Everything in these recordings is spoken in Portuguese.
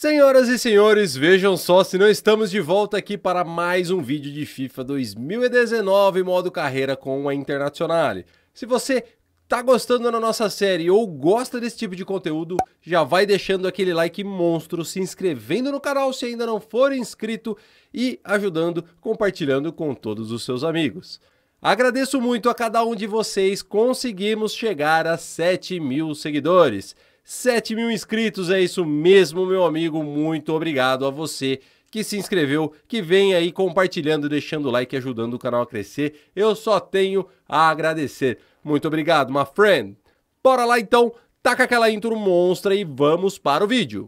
Senhoras e senhores, vejam só se não estamos de volta aqui para mais um vídeo de FIFA 2019 modo carreira com a Internazionale. Se você tá gostando da nossa série ou gosta desse tipo de conteúdo, já vai deixando aquele like monstro, se inscrevendo no canal se ainda não for inscrito e ajudando, compartilhando com todos os seus amigos. Agradeço muito a cada um de vocês, conseguimos chegar a 7.000 seguidores. 7.000 inscritos, é isso mesmo, meu amigo, muito obrigado a você que se inscreveu, que vem aí compartilhando, deixando o like, ajudando o canal a crescer, eu só tenho a agradecer. Muito obrigado, my friend. Bora lá então, taca aquela intro monstra e vamos para o vídeo.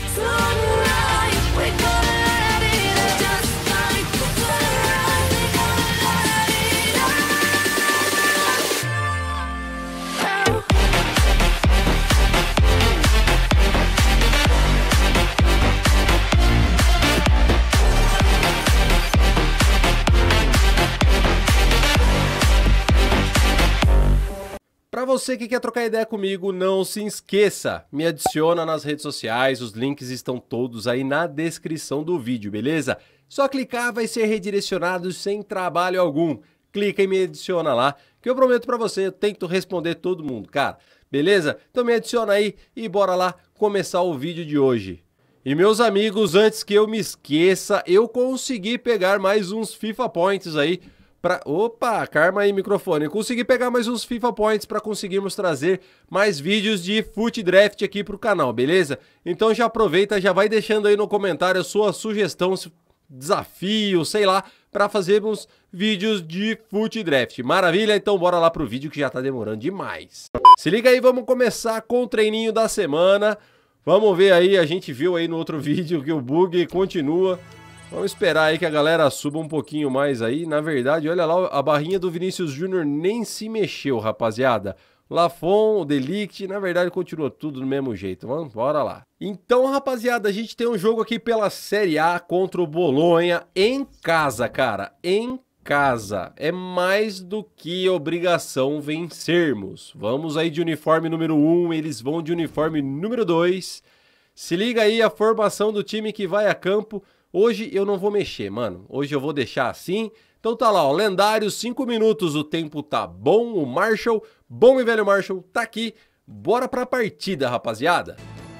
Para você que quer trocar ideia comigo, não se esqueça, me adiciona nas redes sociais, os links estão todos aí na descrição do vídeo, beleza? Só clicar, vai ser redirecionado sem trabalho algum. Clica e me adiciona lá, que eu prometo para você, eu tento responder todo mundo, cara. Beleza? Então me adiciona aí e bora lá começar o vídeo de hoje. E meus amigos, antes que eu me esqueça, eu consegui pegar mais uns FIFA Points aí. Opa, karma aí microfone. Eu consegui pegar mais uns FIFA Points para conseguirmos trazer mais vídeos de FUT Draft aqui pro canal, beleza? Então já aproveita, já vai deixando aí no comentário a sua sugestão, desafio, sei lá, para fazermos vídeos de FUT Draft. Maravilha? Então bora lá pro vídeo que já tá demorando demais. Se liga aí, vamos começar com o treininho da semana. Vamos ver aí, a gente viu aí no outro vídeo que o bug continua. Vamos esperar aí que a galera suba um pouquinho mais aí. Na verdade, olha lá, a barrinha do Vinícius Júnior nem se mexeu, rapaziada. Lafon, o De Ligt, na verdade continua tudo do mesmo jeito. Vamos, bora lá. Então, rapaziada, a gente tem um jogo aqui pela Série A contra o Bolonha em casa, cara. Em casa. É mais do que obrigação vencermos. Vamos aí de uniforme número 1, eles vão de uniforme número 2. Se liga aí a formação do time que vai a campo. Hoje eu não vou mexer, mano. Hoje eu vou deixar assim. Então tá lá, ó, lendário, 5 minutos, o tempo tá bom. O Marshall, bom e velho Marshall, tá aqui. Bora pra partida, rapaziada.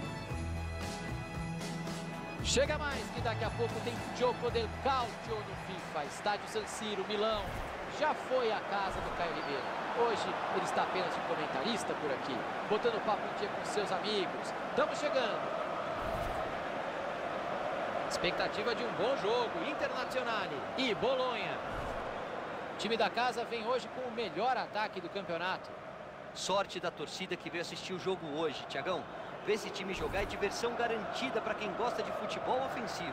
Chega mais que daqui a pouco tem Gioco del Calcio no FIFA. Estádio San Siro, Milão. Já foi a casa do Caio Ribeiro. Hoje ele está apenas de comentarista por aqui, botando papo em dia com seus amigos. Estamos chegando. Expectativa de um bom jogo, Internazionale e Bolonha. O time da casa vem hoje com o melhor ataque do campeonato. Sorte da torcida que veio assistir o jogo hoje, Thiagão. Ver esse time jogar é diversão garantida para quem gosta de futebol ofensivo.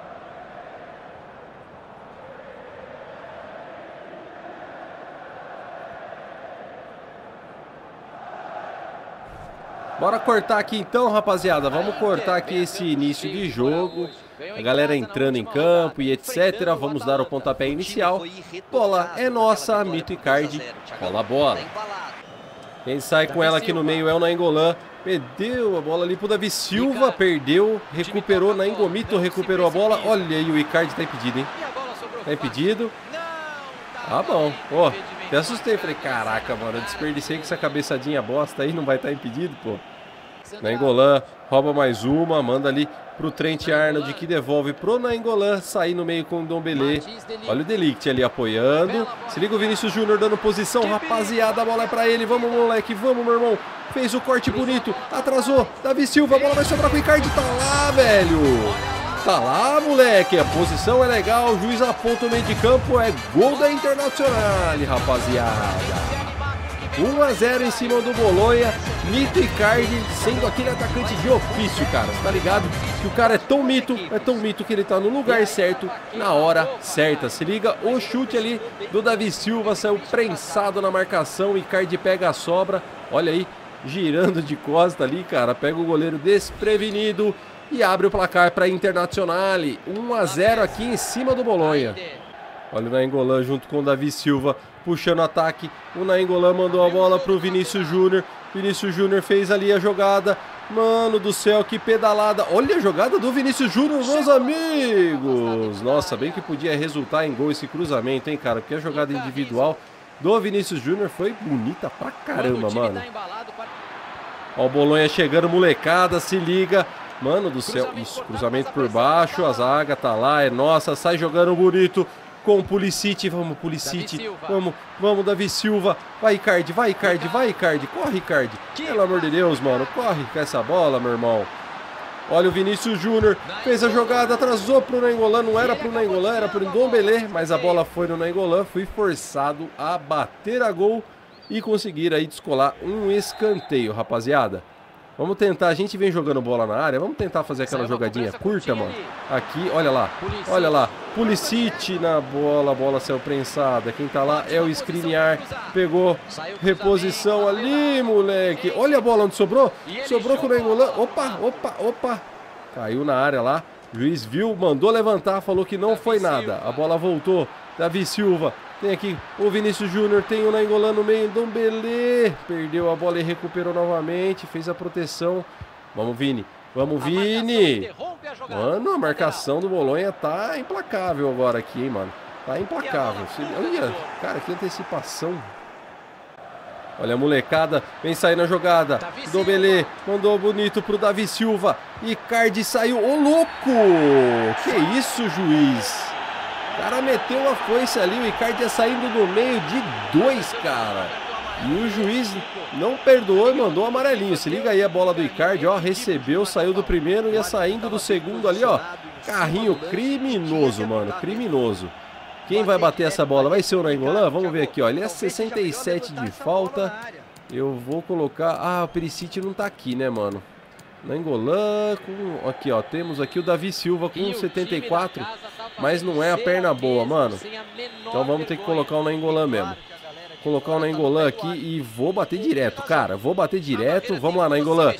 Bora cortar aqui então, rapaziada. Vamos cortar aqui esse início de jogo. A galera entrando em campo e etc. Vamos dar o pontapé inicial. Bola é nossa, Mito Icardi. Rola a bola. Quem sai com ela aqui no meio é o Nainggolan. Perdeu a bola ali pro Davi Silva. Perdeu, recuperou. Nainggolan recuperou a bola. Olha aí, o Icardi tá impedido, hein? Tá impedido. Ah, bom. Ó, até assustei. Falei, caraca, mano, eu desperdicei com essa cabeçadinha bosta aí. Não vai estar impedido, pô. Nainggolan rouba mais uma, manda ali pro Trent Arnold, que devolve pro Nainggolan, sair no meio com o Ndombele. Olha o De Ligt ali apoiando. Se liga o Vinícius Júnior dando posição, rapaziada, a bola é pra ele. Vamos, moleque, vamos, meu irmão. Fez o corte bonito, atrasou. Davi Silva, a bola vai sobrar com o Icardi. Tá lá, velho. Tá lá, moleque. A posição é legal, o juiz aponta o meio de campo. É gol da Internazionale, rapaziada. 1-0 em cima do Bolonha. Mito Icardi sendo aquele atacante de ofício, cara. Tá ligado? Que o cara é tão mito que ele tá no lugar certo, na hora certa. Se liga, o chute ali do Davi Silva saiu prensado na marcação. Icardi pega a sobra. Olha aí, girando de costa ali, cara. Pega o goleiro desprevenido e abre o placar para Internazionale. 1-0 aqui em cima do Bolonha. Olha o Nainggolan junto com o Davi Silva puxando o ataque. O Nainggolan mandou a bola para o Vinícius Júnior. Vinícius Júnior fez ali a jogada. Mano do céu, que pedalada. Olha a jogada do Vinícius Júnior, meus amigos. Nossa, bem que podia resultar em gol esse cruzamento, hein, cara. Porque a jogada individual do Vinícius Júnior foi bonita pra caramba, mano. Ó o Bolonha chegando, molecada, se liga. Mano do céu, isso, cruzamento por baixo, a zaga tá lá, é nossa, sai jogando bonito. Com o Pulisic, vamos Pulisic, vamos Davi Silva, vai Icardi, vai Icardi, vai Icardi, corre Icardi, pelo amor de Deus, mano, corre com essa bola, meu irmão. Olha o Vinícius Júnior, fez a jogada, atrasou pro Nainggolan, não era pro Nainggolan, era pro Ndombele, mas a bola foi no Nainggolan, fui forçado a bater a gol e conseguir aí descolar um escanteio, rapaziada. Vamos tentar, a gente vem jogando bola na área, vamos tentar fazer aquela jogadinha curta, mano. Aqui, olha lá, Pulisic na bola, a bola saiu prensada. Quem tá lá é o Skriniar, pegou reposição ali, moleque. Olha a bola onde sobrou, sobrou com o Nainggolan, opa, caiu na área lá. O juiz viu, mandou levantar, falou que não foi nada. A bola voltou, Davi Silva. Tem aqui o Vinícius Júnior, tem o Nainggolan no meio, Ndombele perdeu a bola e recuperou novamente, fez a proteção. Vamos, Vini. Vamos, Vini. Mano, a marcação do Bolonha tá implacável agora aqui, hein, mano. Tá implacável. Olha, cara, que antecipação. Olha a molecada, vem sair na jogada. Ndombele mandou bonito pro Davi Silva. Icardi saiu. Ô, louco! Que isso, juiz? O cara meteu a foice ali, o Icardi ia saindo no meio de dois, cara. E o juiz não perdoou e mandou amarelinho. Se liga aí a bola do Icardi, ó, recebeu, saiu do primeiro e ia saindo do segundo ali, ó. Carrinho criminoso, mano, criminoso. Quem vai bater essa bola? Vai ser o Nainggolan? Vamos ver aqui, ó, ele é 67 de falta. Eu vou colocar... Ah, o Perisic não tá aqui, né, mano? Nainggolan com... Aqui, ó, temos aqui o Davi Silva com 74, mas não é a perna boa, mano. Então vamos ter que colocar o Nainggolan mesmo. Colocar o Nainggolan aqui e vou bater direto, cara. Vou bater direto. Vamos lá, Nainggolan.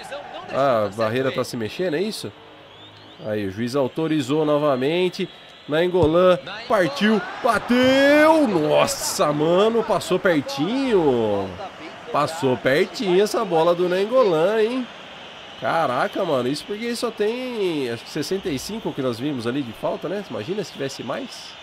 Ah, a barreira tá se mexendo, é isso? Aí, o juiz autorizou novamente. Nainggolan partiu, bateu. Nossa, mano, passou pertinho. Passou pertinho essa bola do Nainggolan, hein? Caraca, mano, isso porque só tem, acho que 65 que nós vimos ali de falta, né? Imagina se tivesse mais.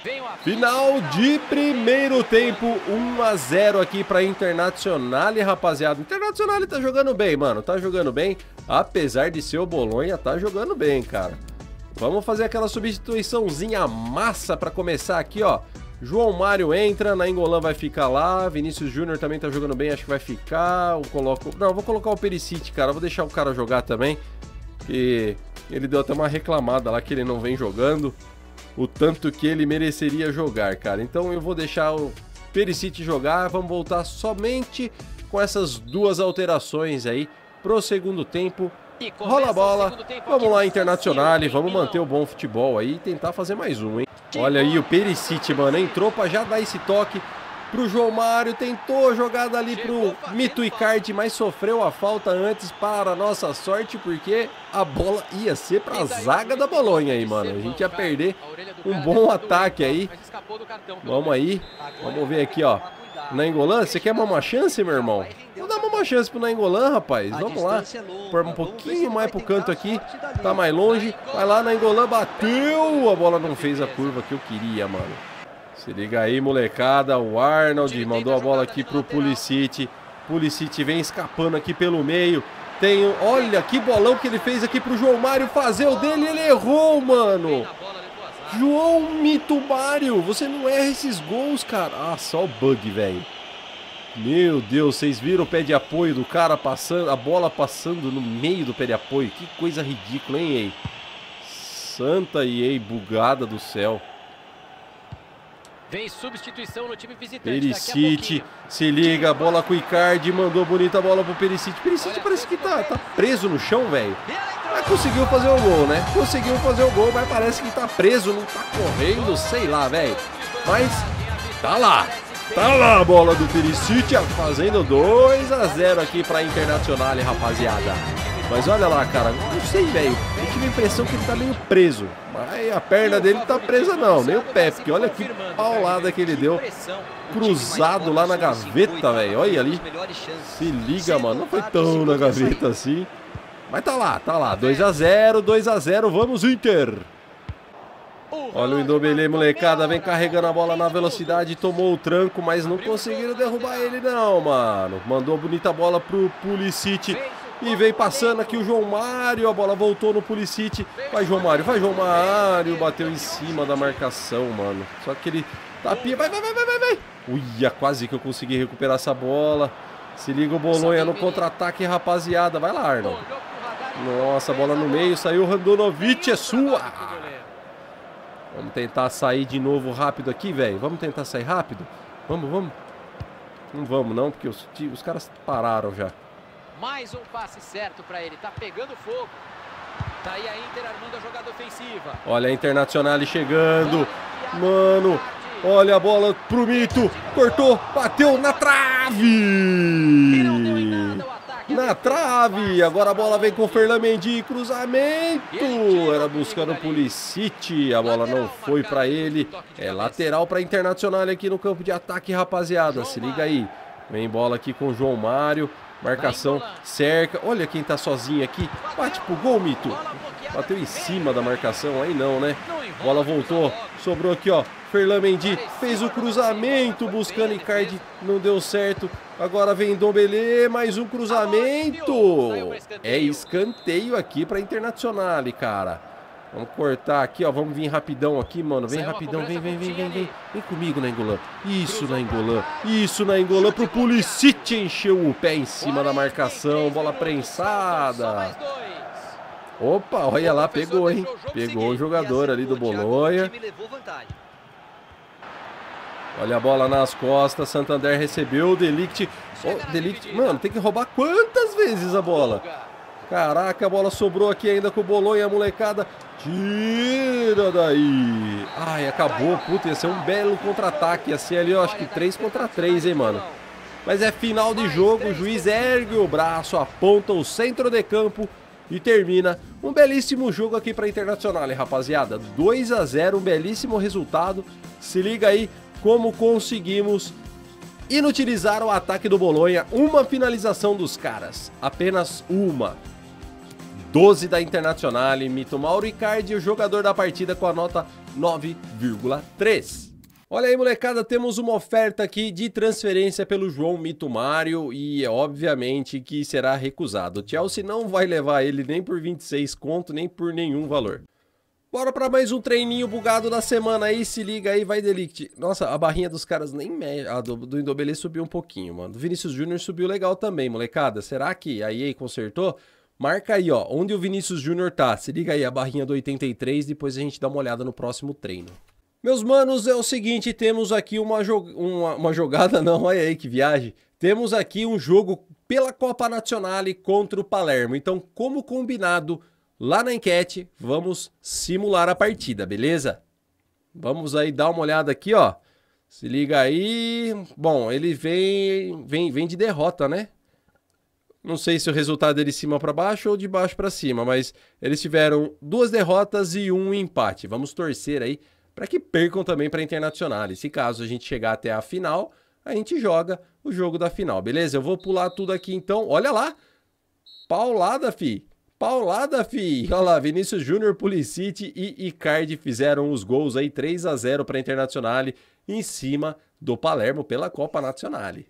Final de primeiro tempo, 1-0 aqui pra Internazionale, rapaziada. Internazionale tá jogando bem, mano, tá jogando bem. Apesar de ser o Bolonha, tá jogando bem, cara. Vamos fazer aquela substituiçãozinha massa pra começar aqui, ó. João Mário entra, Nainggolan vai ficar lá, Vinícius Júnior também tá jogando bem, acho que vai ficar. Eu coloco... Não, vou colocar o Perisic, cara, vou deixar o cara jogar também. E ele deu até uma reclamada lá que ele não vem jogando o tanto que ele mereceria jogar, cara. Então eu vou deixar o Perisic jogar, vamos voltar somente com essas duas alterações aí pro segundo tempo. Rola a bola, vamos lá, Internazionale, vamos manter o bom futebol aí e tentar fazer mais um, hein? Olha aí o Perisic, mano, entrou pra já dar esse toque pro João Mário, tentou a jogada ali pro Mito Icardi, mas sofreu a falta antes, para a nossa sorte, porque a bola ia ser pra zaga da Bolonha aí, mano. A gente ia perder um bom ataque aí. Vamos aí, vamos ver aqui, ó. Nainggolan, você quer uma chance, meu irmão? Vou dar uma chance pro Nainggolan, rapaz. Vamos lá. Por um pouquinho mais pro canto aqui. Tá mais longe. Vai lá, Nainggolan bateu. A bola não fez a curva que eu queria, mano. Se liga aí, molecada. O Arnold mandou a bola aqui pro Pulisic. Pulisic vem escapando aqui pelo meio. Tem, olha que bolão que ele fez aqui pro João Mário fazer o dele. Ele errou, mano. João Mito Mário, você não erra esses gols, cara. Ah, só o bug, velho. Meu Deus, vocês viram o pé de apoio do cara passando, a bola passando no meio do pé de apoio? Que coisa ridícula, hein, EA? Santa EA bugada do céu. Vem substituição no time visitante. Perisic, se liga, bola com o Icardi, mandou bonita bola pro Perisic. Perisic parece que tá preso no chão, velho. Mas conseguiu fazer o gol, né? Conseguiu fazer o gol, mas parece que tá preso, não tá correndo, sei lá, velho. Mas tá lá. Tá lá a bola do Perisic, fazendo 2-0 aqui pra Internazionale, rapaziada. Mas olha lá, cara, não sei, velho. Eu tive a impressão que ele tá meio preso. Mas a perna dele não tá presa não, nem o pé, porque olha que paulada que ele deu. Cruzado lá na gaveta, velho. Olha ali. Se liga, mano. Não foi tão na gaveta assim. Mas tá lá, tá lá. 2 a 0, 2 a 0. Vamos, Inter. Olha o Ndombele, molecada. Vem carregando a bola na velocidade. Tomou o tranco, mas não conseguiram derrubar ele não, mano. Mandou a bonita bola pro Pulisic. E vem passando aqui o João Mário. A bola voltou no Pulisic. Vai, João Mário. Vai, João Mário. Bateu em cima da marcação, mano. Só que ele tapinha. Vai. Uia, quase que eu consegui recuperar essa bola. Se liga o Bolonha no contra-ataque, rapaziada. Vai lá, Arnold. Nossa, bola no meio. Saiu o Handanovic. É sua. Vamos tentar sair de novo rápido aqui, velho. Vamos tentar sair rápido? Vamos. Não vamos, não, porque os caras pararam já. Mais um passe certo pra ele. Tá pegando fogo. Tá aí a Inter armando a jogada ofensiva. Olha a Internazionale chegando. Mano, olha a bola pro Mito. Cortou, bateu na trave. Na trave. Agora a bola vem com o Ferland-Mendy. Cruzamento. Era buscando o Pulisic. A bola não foi pra ele. É lateral pra Internazionale aqui no campo de ataque, rapaziada. Se liga aí. Vem bola aqui com o João Mário. Marcação, cerca. Olha quem tá sozinho aqui. Bate pro gol, Mito. Bateu em cima da marcação. Aí não, né? Bola voltou. Sobrou aqui, ó. Ferland-Mendy fez o cruzamento buscando Icardi. Não deu certo. Agora vem Ndombele. Mais um cruzamento. É escanteio aqui pra Internazionale, cara. Vamos cortar aqui, ó. Vamos vir rapidão aqui, mano. Vem rapidão, vem. Vem comigo, Nainggolan. Isso, Nainggolan. Pro Pulisic, encheu o pé em cima da marcação. Bola prensada. Opa, olha lá, pegou, hein. Pegou o jogador ali do Bolonha. Olha a bola nas costas. Santander recebeu. De Ligt. Oh, De Ligt. Mano, tem que roubar quantas vezes a bola? Caraca, a bola sobrou aqui ainda com o Bolonha, molecada. Tira daí. Ai, acabou. Puta, ia ser um belo contra-ataque. Ia ser ali, eu acho que 3 contra 3, hein, mano. Mas é final de jogo. O juiz ergue o braço, aponta o centro de campo e termina. Um belíssimo jogo aqui para Internazionale, rapaziada. 2 a 0, um belíssimo resultado. Se liga aí como conseguimos inutilizar o ataque do Bolonha. Uma finalização dos caras. Apenas uma. 12 da Internazionale, Mito Mauro Icardi, o jogador da partida com a nota 9,3. Olha aí, molecada, temos uma oferta aqui de transferência pelo João Mito Mário e obviamente que será recusado. O Chelsea não vai levar ele nem por 26 conto, nem por nenhum valor. Bora pra mais um treininho bugado da semana aí, se liga aí, vai De Ligt. Nossa, a barrinha dos caras nem mexe, a do Ndombele subiu um pouquinho, mano. Do Vinícius Júnior subiu legal também, molecada. Será que a EA consertou? Marca aí, ó, onde o Vinícius Júnior tá. Se liga aí, a barrinha do 83, depois a gente dá uma olhada no próximo treino. Meus manos, é o seguinte, temos aqui uma jogada, não, olha aí que viagem. Temos aqui um jogo pela Copa Nazionale contra o Palermo. Então, como combinado, lá na enquete, vamos simular a partida, beleza? Vamos aí dar uma olhada aqui, ó. Se liga aí. Bom, ele vem de derrota, né? Não sei se o resultado é de cima para baixo ou de baixo para cima, mas eles tiveram 2 derrotas e 1 empate. Vamos torcer aí para que percam também para a Internazionale. Se caso a gente chegar até a final, a gente joga o jogo da final, beleza? Eu vou pular tudo aqui então. Olha lá. Paulada, fi. Paulada, fi. Olha lá, Vinícius Júnior, Pulisic e Icardi fizeram os gols aí, 3 a 0 para a Internazionale em cima do Palermo pela Copa Nazionale.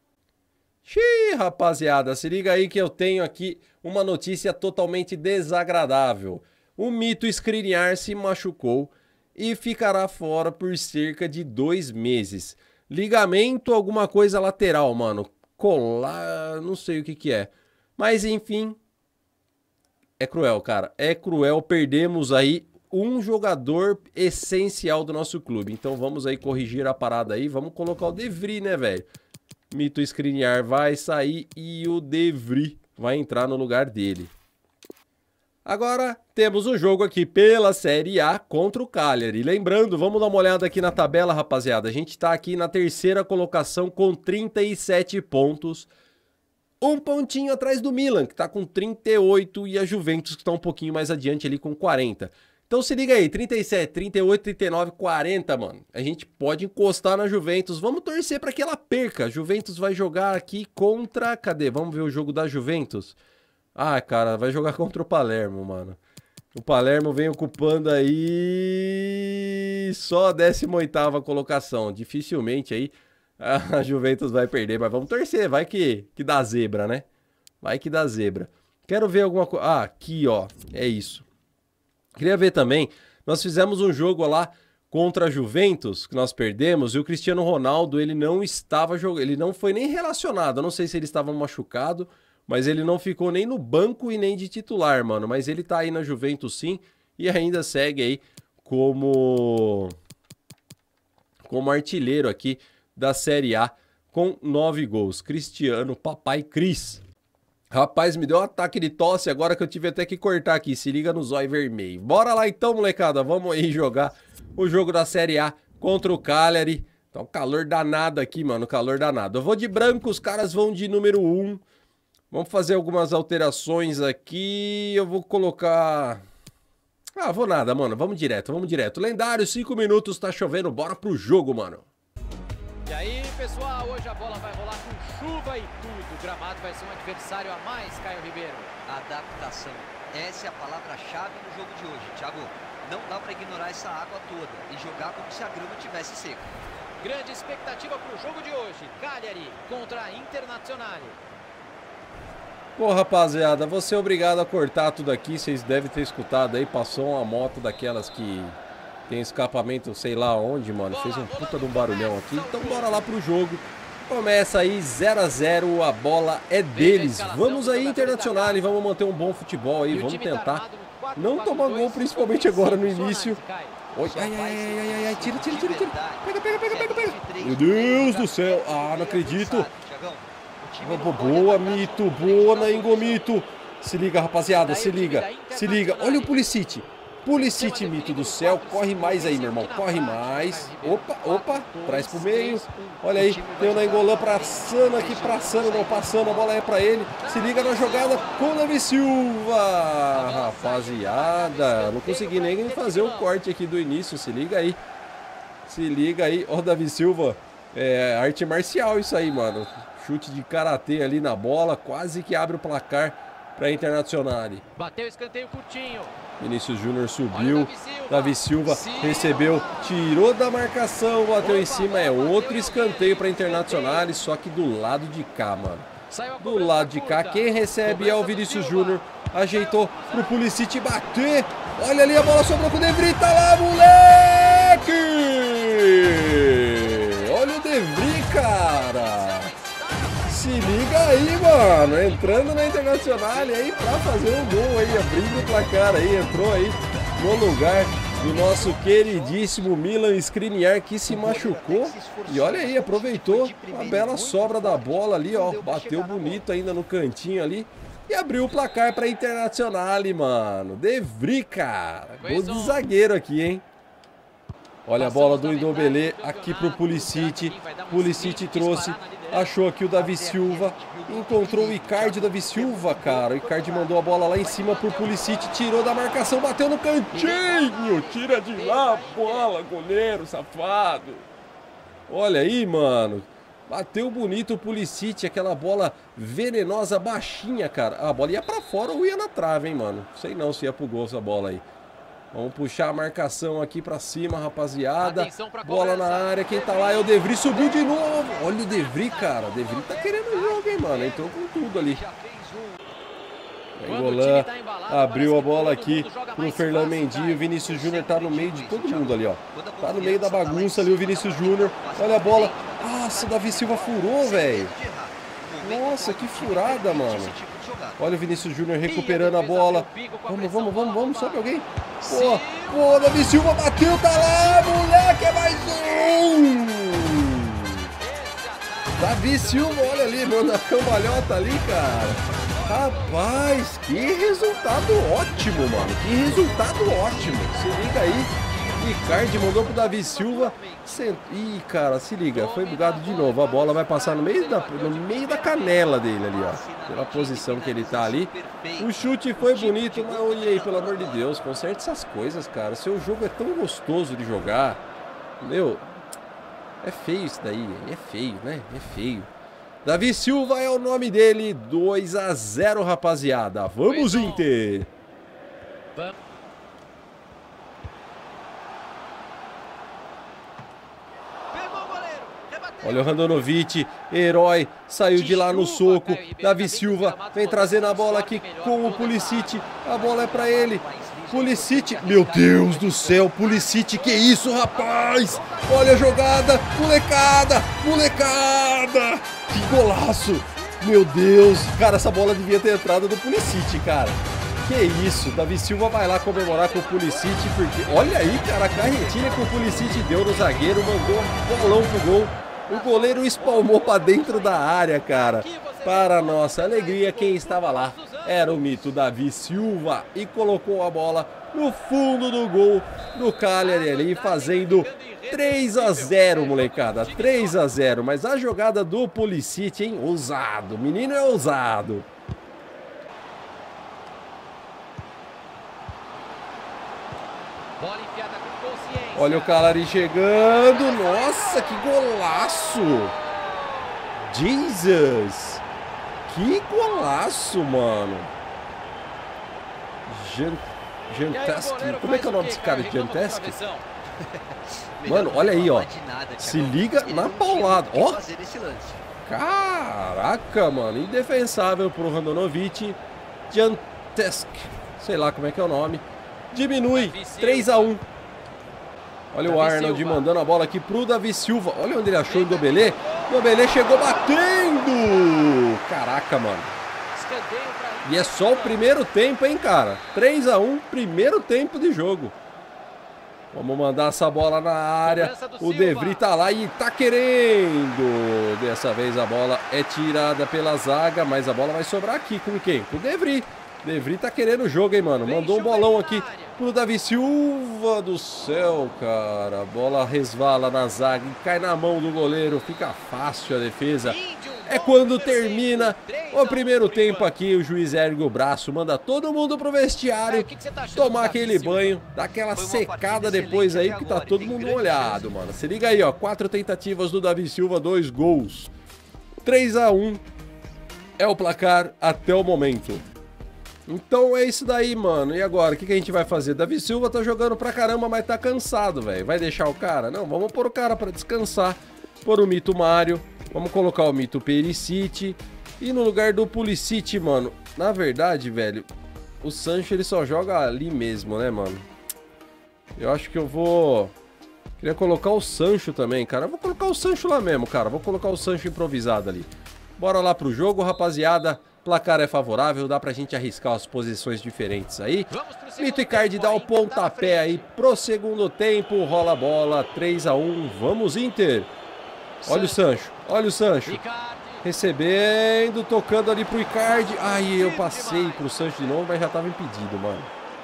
Xiii, rapaziada, se liga aí que eu tenho aqui uma notícia totalmente desagradável. O Mito Skriniar se machucou e ficará fora por cerca de 2 meses. Ligamento, alguma coisa lateral, mano. Colar, não sei o que é. Mas enfim, é cruel, cara. É cruel, perdemos aí um jogador essencial do nosso clube. Então vamos aí corrigir a parada aí. Vamos colocar o De Vrij, né, velho? Mito Skriniar vai sair e o De Vrij vai entrar no lugar dele. Agora temos o jogo aqui pela Série A contra o Cagliari. Lembrando, vamos dar uma olhada aqui na tabela, rapaziada. A gente tá aqui na 3ª colocação com 37 pontos. um pontinho atrás do Milan, que tá com 38, e a Juventus, que tá um pouquinho mais adiante ali com 40. Então se liga aí, 37, 38, 39, 40, mano. A gente pode encostar na Juventus. Vamos torcer para que ela perca. A Juventus vai jogar aqui contra... Cadê? Vamos ver o jogo da Juventus. Ah, cara, vai jogar contra o Palermo, mano. O Palermo vem ocupando aí só a 18ª colocação. Dificilmente aí a Juventus vai perder, mas vamos torcer. Vai que dá zebra, né? Vai que dá zebra. Quero ver alguma coisa... Ah, aqui, ó. É isso. Queria ver também, nós fizemos um jogo lá contra a Juventus, que nós perdemos, e o Cristiano Ronaldo, ele não estava jogando, ele não foi nem relacionado, eu não sei se ele estava machucado, mas ele não ficou nem no banco e nem de titular, mano, mas ele tá aí na Juventus sim, e ainda segue aí como artilheiro aqui da Série A, com 9 gols, Cristiano Papai Cris. Rapaz, me deu um ataque de tosse agora que eu tive até que cortar aqui. Se liga no zóio vermelho. Bora lá então, molecada. Vamos aí jogar o jogo da Série A contra o Cagliari. Tá um calor danado aqui, mano. Calor danado. Eu vou de branco, os caras vão de número 1. Vamos fazer algumas alterações aqui. Eu vou colocar... Ah, vou nada, mano. Vamos direto, vamos direto. Lendário, 5 minutos, tá chovendo. Bora pro jogo, mano. E aí, pessoal, hoje a bola vai rolar com chuva e tudo. O gramado vai ser um adversário a mais, Caio Ribeiro. Adaptação. Essa é a palavra-chave no jogo de hoje, Thiago. Não dá para ignorar essa água toda e jogar como se a grama tivesse seca. Grande expectativa para o jogo de hoje. Cagliari contra a Internazionale. Pô, rapaziada, vou ser obrigado a cortar tudo aqui. Vocês devem ter escutado aí. Passou uma moto daquelas que... tem escapamento, sei lá onde, mano. Fez um puta de um barulhão aqui. Então bora lá pro jogo. Começa aí 0 a 0, a bola é deles. Vamos aí, Internazionale, vamos manter um bom futebol aí. Vamos tentar não tomar gol, principalmente agora no início. Oi, ai, tira. Pega. Meu Deus do céu. Ah, não acredito. Boa, Mito. Boa, Nainggolan Mito. Se liga, rapaziada, se liga. Olha o Pulisic. Pulisic, Mito do céu, corre mais aí, meu irmão, corre mais. Opa, traz pro meio. Olha aí, tem o Nainggolan passando aqui, passando, a bola é pra ele. Se liga na jogada com o Davi Silva. Rapaziada, não consegui nem fazer o corte aqui do início, se liga aí. Ó, Davi Silva, é arte marcial isso aí, mano. Chute de karatê ali na bola, quase que abre o placar pra Internazionale. Bateu escanteio curtinho. Vinícius Júnior subiu, Davi Silva recebeu, tirou da marcação, bateu em cima, é outro escanteio para Internazionale, só que do lado de cá, mano. Do lado de cá, quem recebe é o Vinícius Júnior, ajeitou pro Pulisic bater, olha ali, a bola sobrou com o De Vrij, tá lá, moleque! Olha o De Vrij, cara! Se liga aí, mano, entrando na Internazionale aí pra fazer um gol aí, abrindo o placar aí, entrou aí no lugar do nosso queridíssimo Milan Skriniar, que se machucou e olha aí, aproveitou a bela sobra da bola ali, ó, bateu bonito ainda no cantinho ali e abriu o placar pra Internazionale, mano. De Vrij, cara, gol de zagueiro aqui, hein. Olha a bola do Ndombele aqui pro Pulisic. Pulisic trouxe, achou aqui o Davi Silva, encontrou o Icardi, Davi Silva, cara. O Icardi mandou a bola lá em cima pro Pulisic, tirou da marcação, bateu no cantinho. Tira de lá, bola, goleiro, safado. Olha aí, mano. Bateu bonito o Pulisic, aquela bola venenosa, baixinha, cara. A bola ia pra fora ou ia na trave, hein, mano. Sei não se ia pro gol essa bola aí. Vamos puxar a marcação aqui pra cima, rapaziada. Bola na área, quem tá lá é o De Vrij, subiu de novo. Olha o De Vrij, cara. O De Vrij tá querendo o jogo, hein, mano. Entrou com tudo ali. Nainggolan abriu a bola aqui pro Ferland Mendy. O Vinícius Júnior tá no meio de todo mundo ali, ó. Tá no meio da bagunça ali o Vinícius Júnior. Olha a bola. Nossa, o Davi Silva furou, velho. Nossa, que furada, mano. Olha o Vinícius Júnior recuperando a bola. Vamos, sobe alguém. Pô, Davi Silva bateu, tá lá, moleque, é mais um. Davi Silva, olha ali, mano, a cambalhota ali, cara. Rapaz, que resultado ótimo, mano. Que resultado ótimo. Se liga aí. Icardi mandou pro Davi Silva. Ih, cara, se liga, foi bugado de novo. A bola vai passar no meio da canela dele ali, ó. Pela posição que ele tá ali. O chute foi bonito, mas olha aí, pelo amor de Deus, conserte essas coisas, cara. Seu jogo é tão gostoso de jogar. Meu, é feio isso daí. É feio, né? É feio. Davi Silva é o nome dele. 2-0, rapaziada. Vamos, Inter! Olha o Handanovic, herói, saiu de lá no soco. Davi Silva vem trazendo a bola aqui com o Pulisic. A bola é pra ele. Pulisic, meu Deus do céu, Pulisic, que isso, rapaz? Olha a jogada, molecada, molecada. Que golaço, meu Deus. Cara, essa bola devia ter entrado no Pulisic, cara. Que isso, Davi Silva vai lá comemorar com o Pulisic, porque olha aí, cara, a carretilha que o Pulisic deu no zagueiro, mandou um bolão pro gol. O goleiro espalmou para dentro da área, cara. Para nossa alegria, quem estava lá era o mito Davi Silva e colocou a bola no fundo do gol do Cagliari ali, fazendo 3-0, molecada. 3-0, mas a jogada do Pulisic, hein? Ousado, o menino é ousado. Olha o Cagliari chegando. Nossa, que golaço! Jesus! Que golaço, mano! Janteski. Como é que é o nome desse cara? Janteski? Mano, olha aí, ó. Se liga na paulada. Ó! Caraca, mano. Indefensável pro Handanovic. Janteski. Sei lá como é que é o nome. Diminui. 3-1. Olha o Arnold mandando a bola aqui pro Davi Silva. Olha onde ele achou o Ndombele. Ndombele chegou batendo. Caraca, mano. E é só o primeiro tempo, hein, cara. 3-1, primeiro tempo de jogo. Vamos mandar essa bola na área. O De Vrij tá lá e tá querendo. Dessa vez a bola é tirada pela zaga, mas a bola vai sobrar aqui com quem? Com o De Vrij. De Vrij tá querendo o jogo, hein, mano. Mandou um bolão aqui pro Davi Silva do céu, cara. A bola resvala na zaga e cai na mão do goleiro. Fica fácil a defesa. É quando termina o primeiro tempo aqui. O juiz ergue o braço, manda todo mundo pro vestiário tomar aquele banho, dar aquela secada depois aí, que tá todo mundo molhado, mano. Se liga aí, ó. 4 tentativas do Davi Silva, 2 gols. 3-1 é o placar até o momento. Então é isso daí, mano. E agora, o que a gente vai fazer? Davi Silva tá jogando pra caramba, mas tá cansado, velho. Vai deixar o cara? Não, vamos pôr o cara pra descansar. Pôr o mito Mário. Vamos colocar o mito Perisic. E no lugar do Pulisic, mano, na verdade, velho, o Sancho ele só joga ali mesmo, né, mano? Eu acho que eu vou... Queria colocar o Sancho também, cara. Eu vou colocar o Sancho lá mesmo, cara. Vou colocar o Sancho improvisado ali. Bora lá pro jogo, rapaziada. Placar é favorável, dá pra gente arriscar as posições diferentes aí. Mito Icardi dá o pontapé aí pro segundo tempo. Rola a bola, 3-1. Vamos, Inter. Olha o Sancho, olha o Sancho. Recebendo, tocando ali pro Icardi. Ai, eu passei pro Sancho de novo, mas já tava impedido, mano.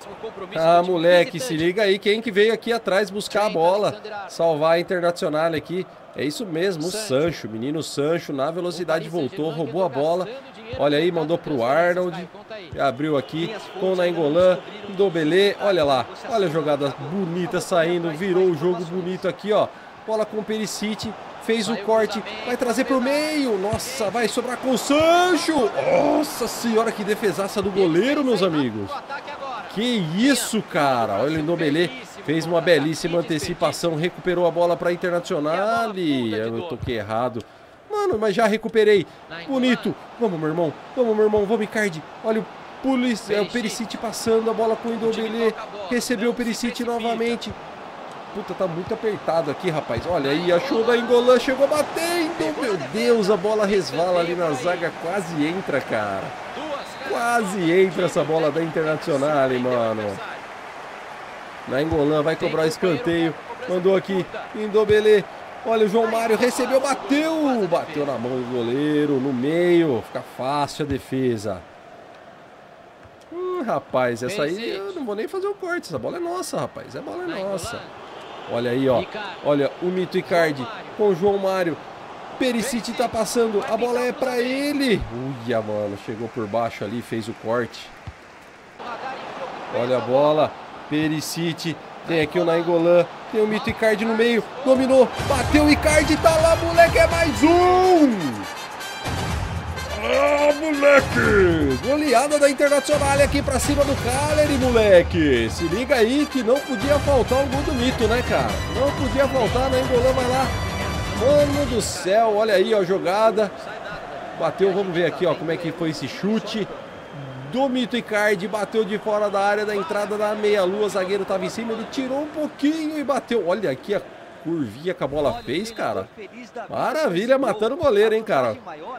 Ah, moleque, se liga aí. Quem que veio aqui atrás buscar a bola? Salvar a Internacional aqui. É isso mesmo, o Sancho, menino Sancho, na velocidade voltou, roubou a bola. Olha aí, mandou pro Arnold. Abriu aqui com o Nainggolan, Ndombele. Olha lá, olha a jogada bonita saindo. Virou o jogo bonito aqui, ó. Bola com o Perisic. Fez o corte, vai trazer pro meio. Nossa, vai sobrar com o Sancho. Nossa senhora, que defesaça do goleiro, meus amigos. Que isso, cara. Olha o Ndombele. Fez uma belíssima antecipação, recuperou a bola para Internacional. Eu toquei errado. Mano, mas já recuperei. Bonito. Vamos, meu irmão. Vamos, meu irmão. Vamos, Icardi. Olha o Perisic passando a bola com o Ndombele. Recebeu o Perisic novamente. Puta, tá muito apertado aqui, rapaz. Olha aí, achou da Nainggolan, chegou batendo. Meu Deus, a bola resvala ali na zaga. Quase entra, cara. Quase entra essa bola da Internacional, mano. Nainggolan vai cobrar o escanteio. Mandou aqui, Ndombele. Olha o João Mário, recebeu, bateu. Bateu na mão do goleiro, no meio. Fica fácil a defesa. Rapaz, essa aí eu não vou nem fazer o corte. Essa bola é nossa, rapaz. A bola é nossa. Olha aí, ó. Olha o Mito Icardi com o João Mário. Perisic tá passando, a bola é pra ele. Uia, mano, chegou por baixo ali, fez o corte. Olha a bola, Perisic, tem aqui o Nainggolan, tem o Mito Icardi no meio, dominou, bateu o Icardi, tá lá, moleque, é mais um! Ah, moleque! Goleada da Internacional aqui pra cima do Cagliari, moleque! Se liga aí que não podia faltar o gol do Mito, né, cara? Não podia faltar, Nainggolan vai lá. Mano do céu, olha aí, ó, a jogada. Bateu, vamos ver aqui, ó, como é que foi esse chute. Do Mito Icardi, bateu de fora da área da entrada da meia-lua, o zagueiro tava em cima, ele tirou um pouquinho e bateu. Olha aqui a curvinha que a bola fez, cara. Maravilha, matando o goleiro, hein, cara.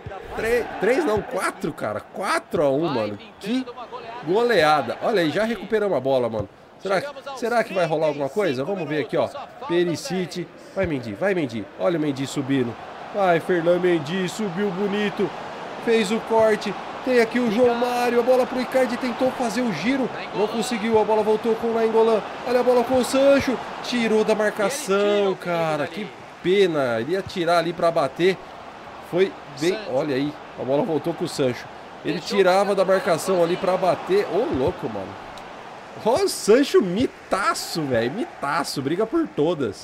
4, cara. 4-1, mano. Que goleada. Olha aí, já recuperamos a bola, mano. Será que vai rolar alguma coisa? Vamos ver aqui, ó. Perisic. Vai, Mendy, vai, Mendy. Olha o Mendy subindo. Vai, Fernando Mendy, subiu bonito. Fez o corte. Tem aqui o João Mário, a bola pro Icardi, tentou fazer o giro, não conseguiu, a bola voltou com o Nainggolan, olha a bola com o Sancho, tirou da marcação, cara, que pena, ele ia tirar ali pra bater, foi bem, olha aí, a bola voltou com o Sancho, ele tirava da marcação ali pra bater, ô louco, mano, ó o Sancho mitaço, velho, mitaço, briga por todas.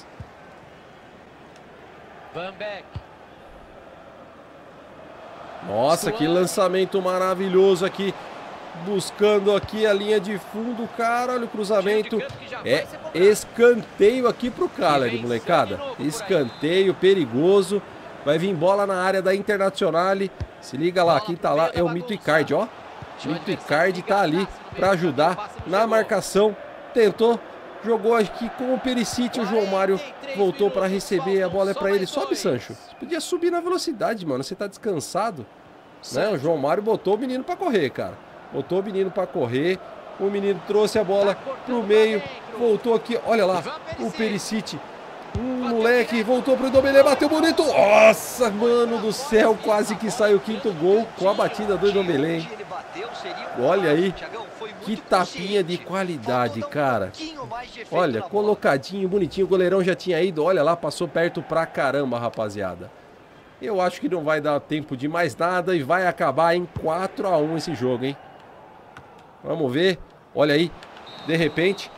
Van Beek. Nossa, que lançamento maravilhoso aqui. Buscando aqui a linha de fundo, cara. Olha o cruzamento. É escanteio aqui pro Cagliari, molecada. Escanteio perigoso. Vai vir bola na área da Internacional. Se liga lá, quem tá lá é o Mito Icardi, ó. Mito Icardi tá ali pra ajudar na marcação. Tentou. Jogou aqui com o Perisic, o João Mário voltou para receber, a bola é para ele. Sobe, Sancho. Você podia subir na velocidade, mano. Você tá descansado, né? O João Mário botou o menino para correr, cara. Botou o menino para correr. O menino trouxe a bola pro meio, voltou aqui. Olha lá, o Perisic. Moleque, voltou pro Ndombele, bateu bonito. Nossa, mano do céu, quase que sai o quinto gol com a batida do Ndombele, hein? Olha aí. Que tapinha de qualidade, cara. Olha, colocadinho, bonitinho. O goleirão já tinha ido. Olha lá, passou perto pra caramba, rapaziada. Eu acho que não vai dar tempo de mais nada e vai acabar em 4-1 esse jogo, hein? Vamos ver. Olha aí. De repente,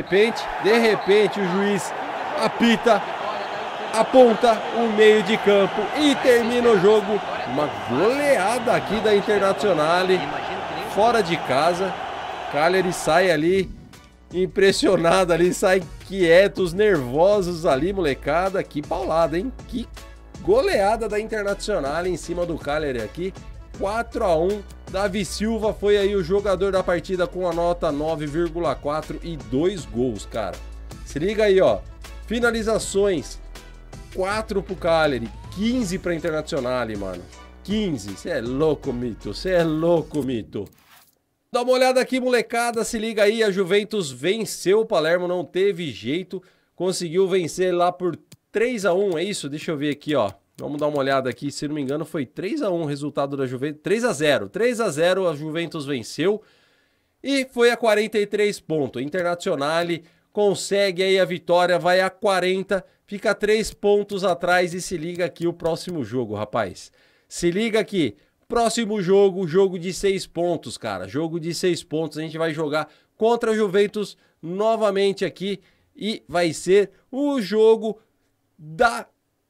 o juiz apita, aponta o meio de campo e termina o jogo. Uma goleada aqui da Internacional, fora de casa. Cagliari sai ali, impressionado ali, sai quietos, nervosos ali, molecada. Que paulada, hein? Que goleada da Internacional em cima do Cagliari aqui. 4-1. Davi Silva foi aí o jogador da partida com a nota 9,4 e 2 gols, cara. Se liga aí, ó. Finalizações, 4 pro Cagliari, 15 pra Internacional, mano. 15. Você é louco, Mito. Você é louco, Mito. Dá uma olhada aqui, molecada, se liga aí, a Juventus venceu o Palermo, não teve jeito, conseguiu vencer lá por 3-1, é isso? Deixa eu ver aqui, ó, vamos dar uma olhada aqui, se não me engano foi 3-1 o resultado da Juventus, 3-0 a Juventus venceu e foi a 43 pontos, Internacional consegue aí a vitória, vai a 40, fica 3 pontos atrás e se liga aqui o próximo jogo, rapaz, se liga aqui. Próximo jogo, jogo de 6 pontos, cara. Jogo de 6 pontos. A gente vai jogar contra a Juventus novamente aqui. E vai ser o jogo da...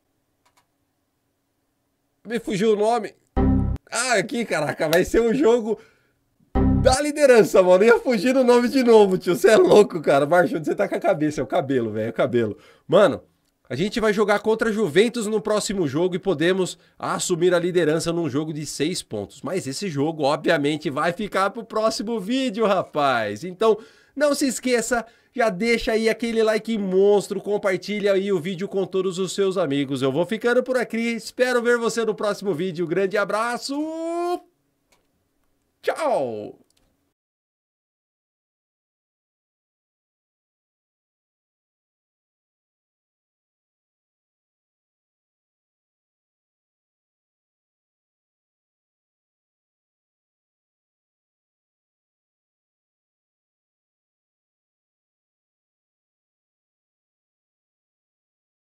Me fugiu o nome. Ah, aqui, caraca. Vai ser o jogo da liderança, mano. Ia fugir o nome de novo, tio. Você é louco, cara. Marcio, onde você tá com a cabeça? É o cabelo, velho. É o cabelo. Mano... A gente vai jogar contra a Juventus no próximo jogo e podemos assumir a liderança num jogo de 6 pontos. Mas esse jogo, obviamente, vai ficar pro próximo vídeo, rapaz. Então, não se esqueça, já deixa aí aquele like monstro, compartilha aí o vídeo com todos os seus amigos. Eu vou ficando por aqui, espero ver você no próximo vídeo. Grande abraço! Tchau!